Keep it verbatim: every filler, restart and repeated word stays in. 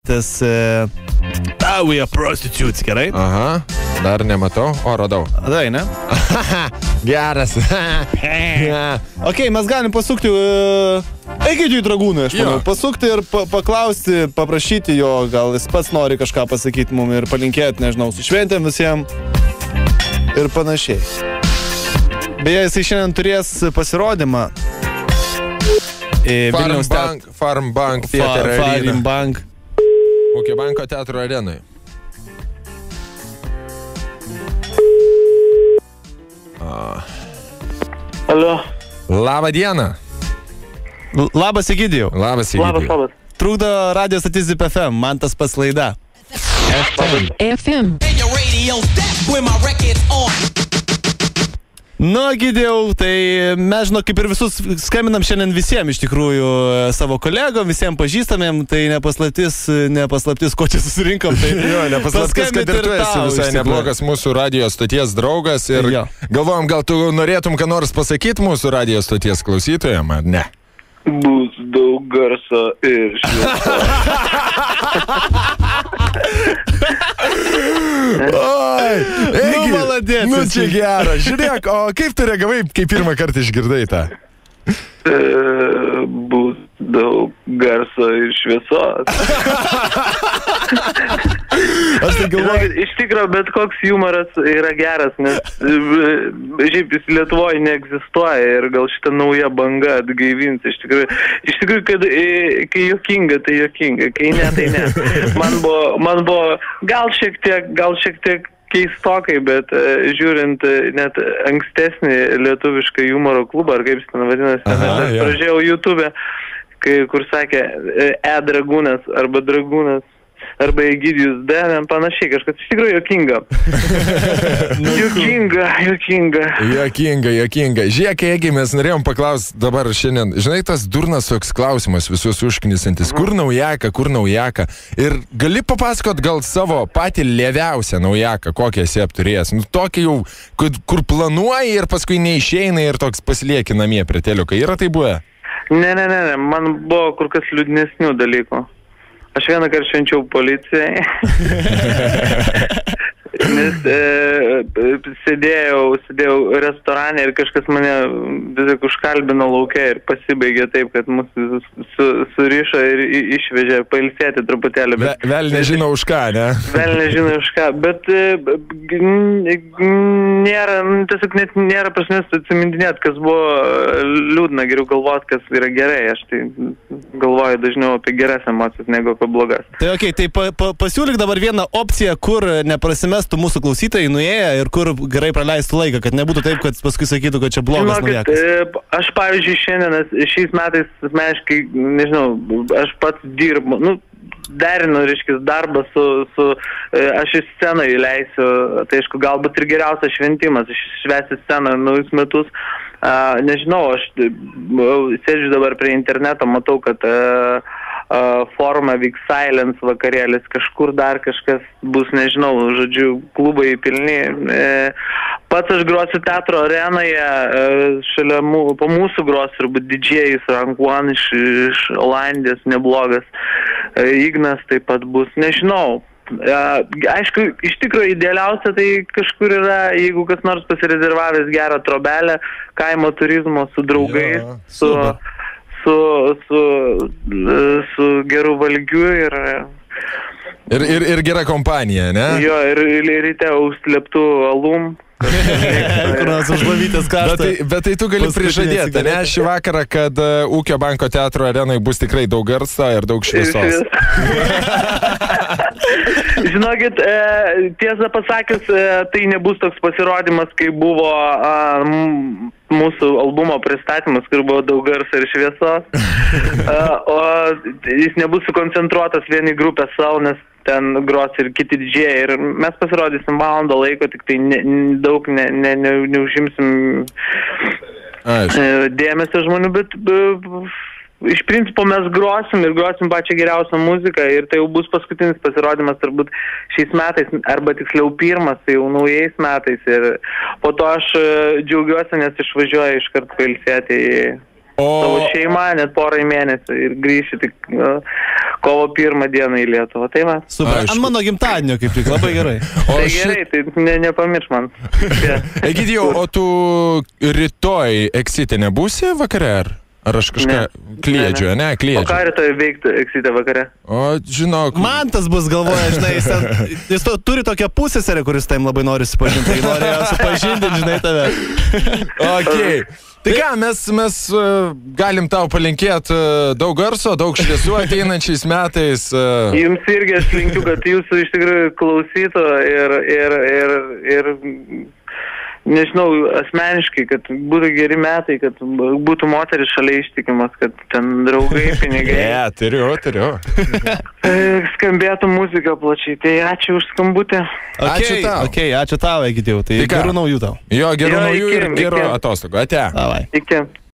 tas uh, ah, we are prostitutes, gerai? Aha, dar nematau, o radau. Radai, ne? Geras. Ok, mes galim pasukti, uh, eikite į Dragūną, aš manau, pasukti ir pa paklausti, paprašyti jo, gal jis pats nori kažką pasakyti mum ir palinkėti, nežinau, su šventėm visiems ir panašiai. Beje, jisai šiandien turės pasirodymą Farm Bank, Farm Bank Theater Arena. Farm Bank. Ūkio banko teatro arenai. Alio. Labą dieną. L labas, Egidijau. Labas, Egidijau. Labas, labas. Trukdo radio stotis Zip F M, man tas pats laida. F M. Nu, Egidijau, tai mes, žinau, kaip ir visus skambinam šiandien visiems iš tikrųjų savo kolegom, visiems pažįstamėm, tai nepaslaptis, nepaslaptis, ko čia susirinkom. Tai jo, nepaslaptis, kad ir tu esi visai neblogas mūsų radio stoties draugas ir jo. Galvojom, gal tu norėtum ką nors pasakyti mūsų radio stoties klausytojam, ar ne? Bus daug garso ir šviesa. Oi, Egi, nu, maladėt, nu čia gera. Žiūrėk, o kaip tu reagavai, kai pirmą kartą išgirdai tą? E, bus daug garso ir šviesos. Aš tai galvoju, iš tikrųjų, bet koks humoras yra geras, nes šiaip jis Lietuvoje neegzistuoja ir gal šitą naują bangą atgaivins. Iš tikrųjų, iš tikrųjų kad, kai juokinga, tai juokinga, kai ne, tai ne. Man buvo, man buvo gal šiek tiek, gal šiek tiek keistokai, bet uh, žiūrint uh, net ankstesnį lietuvišką humoro klubą, ar kaip jis ten vadinasi, aš pražiūrėjau YouTube, kai, kur sakė E-Dragūnas arba Dragūnas arba Egidijus D, panašiai, kažkas iš tikrųjų juokinga. Juokinga, juokinga. Juokinga, juokinga. Žiūrėk, Egi, mes norėjom paklausti dabar šiandien. Žinai, tas durnas toks klausimas visus užknisantis. Kur naujaka, kur naujaka? Ir gali papasakot gal savo patį lėviausią naujaką, kokią esi apturėjęs? Nu, tokį jau, kur, kur planuoji ir paskui neišeina ir toks pasilieki namie prie teliuką. Yra tai buvę? Ne, ne, ne, ne. Man buvo kur kas liūdnesnių dalykų. Aš vieną kartą švenčiau policijai, nes e, sėdėjau, sėdėjau restorane ir kažkas mane vis užkalbino lauke ir pasibaigė taip, kad mus su, surišo ir išvežė pailsėti truputėlį. Bet, Vel nežinau už ką, ne? Vel nežinau už ką, bet e, nėra, tiesiog net nėra prasmės atsimindinėti, kas buvo liūdna, geriau galvoti, kas yra gerai. Aš tai galvoju dažniau apie geras emocijas negu apie blogas. Tai okei, okay, tai pa, pa, pasiūlyk dabar vieną opciją, kur neprasimestų mūsų klausytojai nuėję ir kur gerai praleistų laiką, kad nebūtų taip, kad paskui sakytų, kad čia blogas naujakas. Aš, pavyzdžiui, šiandien, šiais metais, asmeniškai, nežinau, aš pats dirbu, nu, derinu, reiškia, darbą su, su, aš į sceną įleisiu, tai aišku, galbūt ir geriausias šventimas, švęsti sceną naujus metus. Uh, nežinau, aš sėdžiu dabar prie interneto, matau, kad uh, uh, forma vyks Silence vakarėlis, kažkur dar kažkas bus, nežinau, žodžiu, klubai pilni. Uh, pats aš grosiu teatro arenoje, uh, šalia mū, po mūsų gros turbūt didžėjus Rank One iš, iš Olandijos, neblogas. Uh, Ignas taip pat bus, nežinau. Uh, aišku, iš tikrųjų idealiausia tai kažkur yra, jeigu kas nors pasirezervavęs gerą trobelę, kaimo turizmo su draugais, ja, su, su, su, su geru valgiu ir... Ir, ir, ir gera kompanija, ne? Jo, ir, ir ryte užsleptų alum. Kurios užlavytės karštą. Bet, tai, bet tai tu gali prižadėti, ne, šį vakarą, kad uh, Ūkio banko teatro arenai bus tikrai daug garso ir daug šviesos. Žinokit, e, tiesą pasakius, e, tai nebus toks pasirodymas, kai buvo a, m, mūsų albumo pristatymas, kur buvo daug garso ir šviesos. A, o jis nebus sukoncentruotas vien į grupę savo, nes ten gros ir kiti didžėjai. Ir mes pasirodysim valandą laiko, tik tai ne, daug ne, ne, ne, neužimsim Aišku. dėmesio žmonių, bet b, b, iš principo mes grosim ir grosim pačią geriausią muziką ir tai jau bus paskutinis pasirodymas turbūt šiais metais, arba tiksliau pirmas, tai jau naujais metais. Ir po to aš džiaugiuosi, nes išvažiuoju iš karto pailsėti į O... savo šeimą, net porai mėnesių ir grįšiu tik uh, kovo pirmą dieną į Lietuvą. Tai va. Super. Ant mano gimtadienio kaip tik, labai gerai. O tai ši... gerai, tai ne, nepamirš man. Egidijau, o tu rytoj Eksite nebūsi vakare ar? Ar aš kažką kliedžiu, ne, ne kliedžiu. O ką rytoj veiktų Eksite vakare? O, žinok. Man tas bus galvoja, žinai, jis, ten, jis to, turi tokią pusėserę, kuris tam labai nori supažinti. Tai norėjo supažinti, žinai, tave. Okay. Tai ką, mes, mes uh, galim tau palinkėti uh, daug garso, daug šviesų ateinančiais metais. Uh... Jums irgi aš linkiu, kad jūsų iš tikrųjų klausytų ir, ir, ir, ir nežinau, asmeniškai, kad būtų geri metai, kad būtų moteris šalia ištikimas, kad ten draugai, pinigai. Ne, yeah, turiu, turiu. Skambėtų muzika plačiai. Tai ačiū už skambutę. Okay, ačiū tau. Okay, ačiū tau, Egidijau. Tai, tai gerų naujų tau. Jo, gerų jo, naujų iki, ir gerų atostogų. Ate. Davai. Iki.